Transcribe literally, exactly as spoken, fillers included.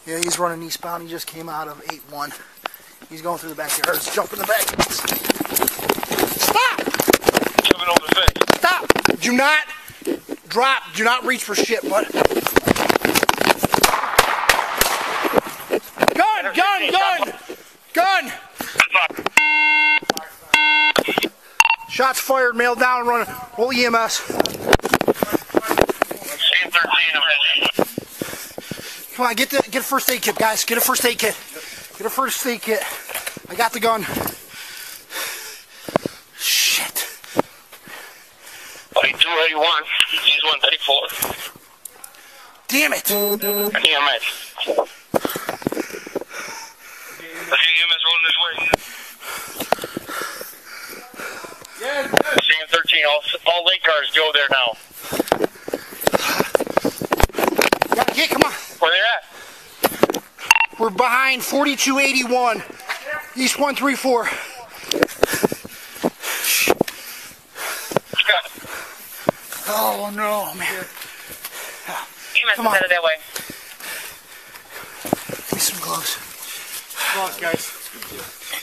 Yeah, he's running eastbound. He just came out of eight one. He's going through the backyard. Let's jump in the back. Stop! Jumping over the fence. Stop! Do not drop. Do not reach for shit, bud. Gun! Gun! Gun! Gun! Shots fired. Male down. Running. Roll E M S. Come on, get the get a first aid kit, guys. Get a first aid kit. Get a first aid kit. I got the gun. Shit. eighty-two, eighty-one. He's one thirty-four. Damn it. E M S. The E M S rolling this way. Yeah, C M thirteen. All, all late cars go there now. Gotta get, come on. Where they at? We're behind forty-two eighty-one, East one three four. Oh no, man. Come on. That way. Give me some gloves. Gloves, guys.